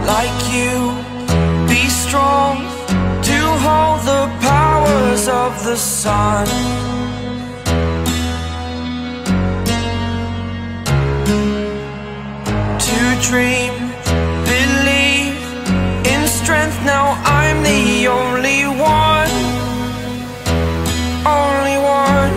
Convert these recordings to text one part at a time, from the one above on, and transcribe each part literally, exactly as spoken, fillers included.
like you, be strong to hold the powers of the sun. To dream, believe in strength, now I'm the only one, only one.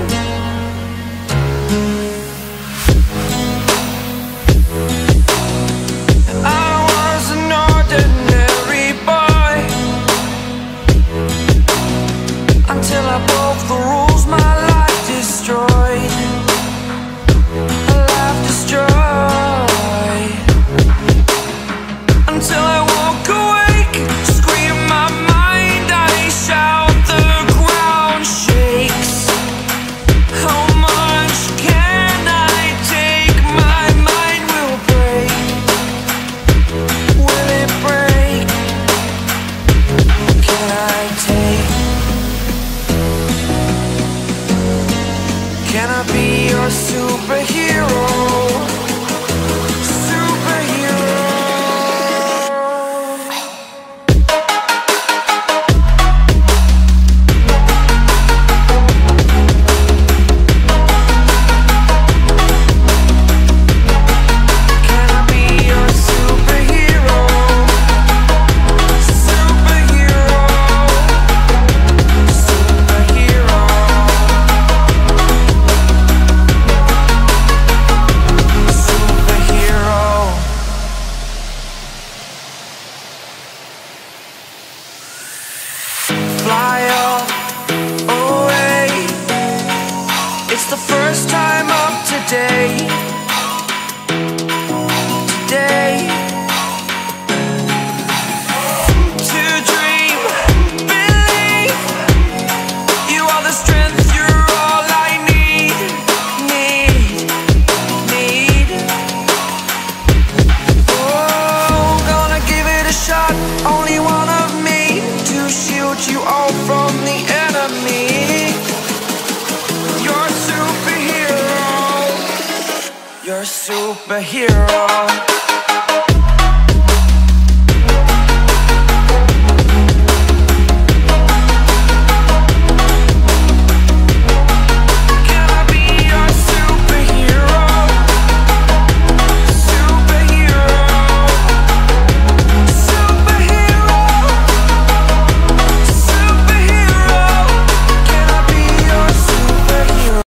I was an ordinary boy until I broke the rules, my life destroyed, a life destroyed. Until I woke awake, scream my mind, I shout, the ground shakes. How much can I take? My mind will break. Will it break? Can I take? Can I be your superhero? Fly away. It's the first time of today. Today. To dream, believe. You are the strength, you're all I need. Need, need. Oh, gonna give it a shot. Only one of me to shield you all from the enemy. You're a superhero. You're a superhero.